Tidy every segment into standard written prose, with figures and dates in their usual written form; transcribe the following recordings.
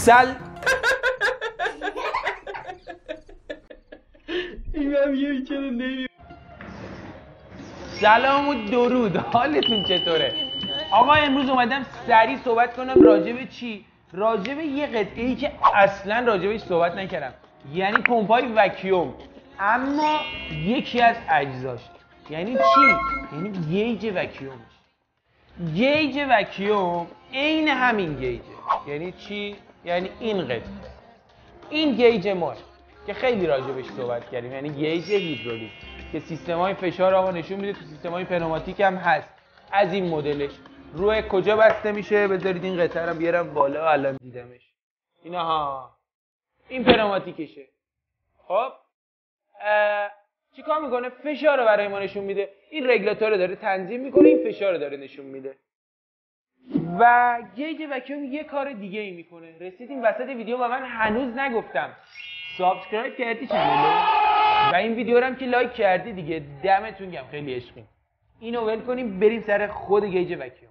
سلام و درود، حالتون چطوره؟ آقا امروز اومدم سریع صحبت کنم راجع به چی؟ راجع به یه قطعه‌ای که اصلا راجع بهش صحبت نکردم، یعنی پمپای وکیوم، اما یکی از اجزاش. یعنی چی؟ یعنی گیج وکیوم. گیج وکیوم عین همین گیجه. یعنی چی؟ یعنی این قطعه، این گیج ما که خیلی راجع بهش صحبت کردیم، یعنی گیج هیدرولیک که سیستم‌های فشار آقا نشون میده، تو سیستم‌های پنوماتیک هم هست. از این مدلش روی کجا بسته میشه؟ بذارید این قطعه رو بیارم بالا، الان دیدمش. اینها این پنوماتیکشه. خب چیکار میکنه؟ فشار رو برای ما نشون میده. این رگولاتور رو داره تنظیم میکنه، این فشار رو داره نشون میده. و گیج وکیوم یه کار دیگه ای میکنه. رسیدیم وسط ویدیو و من هنوز نگفتم سابسکرایب کردی چنل و این ویدیو رو هم که لایک کردی دیگه، دمتون گرم، خیلی عشقیم. اینو ول کنیم بریم سر خود گیج وکیوم.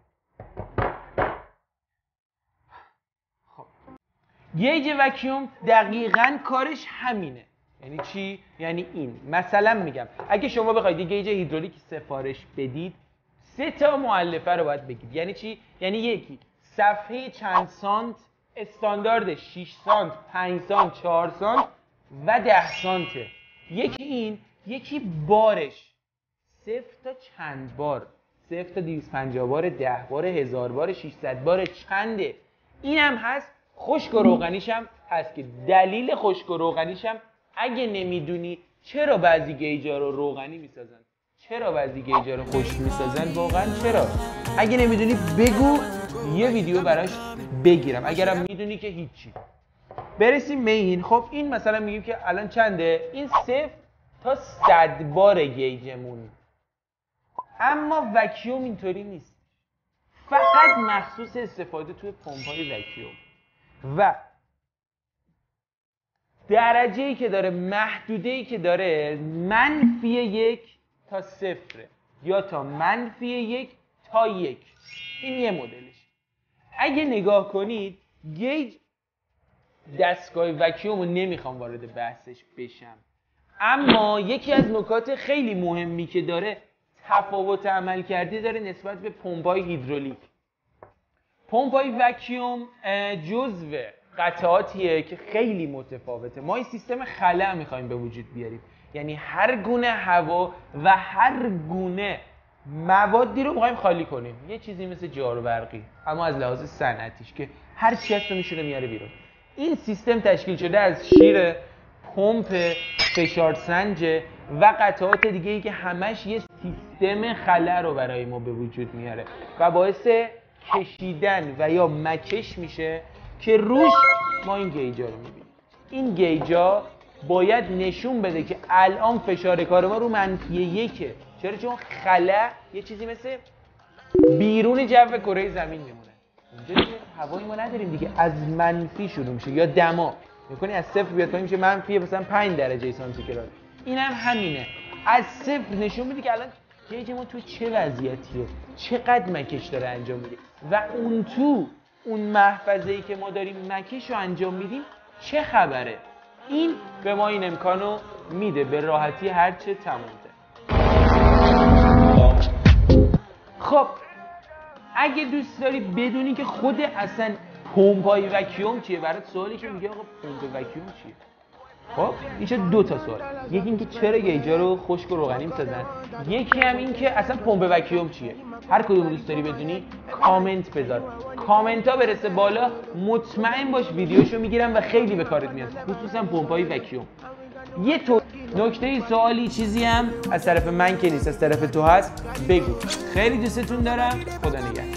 خب گیج وکیوم دقیقاً کارش همینه. یعنی چی؟ یعنی این. مثلا میگم اگه شما بخواید گیج هیدرولیک سفارش بدید، 3 تا مؤلفه رو باید بگید. یعنی چی؟ یعنی یکی صفحه چند سانت، استاندارد 6 سانت، 5 سانت، 4 سانت و 10 سانته. یکی این، یکی بارش 0 تا چند بار، 0 تا 250 بار، 10 بار، 1000 بار، 600 بار چنده. اینم هست. خشک و روغنیش هم هست که دلیل خشک و روغنیش هم اگه نمیدونی چرا بعضی گیجا رو روغنی میسازن، چرا بعضی گیجا رو خشک میسازن، واقعا چرا؟ اگه نمیدونی بگو، یه ویدیو براش بگیرم. اگرم میدونی که هیچی. برسیم به این. خب این مثلا میگیم که الان چنده؟ این 0 تا 100 بار گیجمون. اما وکیوم اینطوری نیست، فقط مخصوص استفاده توی پمپ‌های وکیوم و درجه‌ای که داره، محدوده‌ای که داره -1 تا 0 یا تا -1 تا 1. این یه مدلش. اگه نگاه کنید گیج دستگاه وکیوم رو نمیخوام وارد بحثش بشم، اما یکی از نکات خیلی مهمی که داره، تفاوت عملکردی داره نسبت به پمپ‌های هیدرولیک. پمپ‌های وکیوم جزو قطعاتیه که خیلی متفاوته. ما این سیستم خلأ میخوایم به وجود بیاریم، یعنی هر گونه هوا و هر گونه موادی رو میخوایم خالی کنیم. یه چیزی مثل جارو برقی، اما از لحاظ صنعتیش که هر چی هست رو میشونه میاره بیرون. این سیستم تشکیل شده از شیر، پمپ، فشارسنج و قطعات دیگه ای که همش یه سیستم خلأ رو برای ما به وجود میاره و باعث کشیدن و یا مکش میشه که روش ما این گیجا رو میبینیم. این گیجا باید نشون بده که الان فشار کار ما رو -1. چرا؟ چون خلأ یه چیزی مثل بیرون جو کره زمین میمونه. اونجا دیگه هوایی ما نداریم دیگه، از منفی شروع میشه یا دما میکنی از 0 بیاد پایین میشه منفی مثلا 5 درجه سانتیگراد. اینم همینه، از 0 نشون میده که الان گیج ما تو چه وضعیتیه، چقدر مکش داره انجام میده و اون تو اون محفظه‌ای که ما داریم مکش رو انجام میدیم چه خبره. این به ما این امکانو میده به راحتی هرچه تمومه. خب اگه دوست داری بدونی که خود اصلا پمپای وکیوم چیه، برات سوالی که میگه آقا پمپ وکیوم چیه؟ خب این 2 تا سوال. یکی این که چرا گیجا رو خشک و روغنی میسازن، یکی هم این که اصلا پمپ وکیوم چیه. هر کدوم دوست داری بدونی کامنت بذار. کامنت ها برسه بالا، مطمئن باش ویدیوشو میگیرم و خیلی به کارت میاد، خصوصا پمپای وکیوم. یه تو نکته سوالی چیزی هم از طرف من که نیست، از طرف تو هست، بگو. خیلی دوستتون دارم. خدا نگهدار.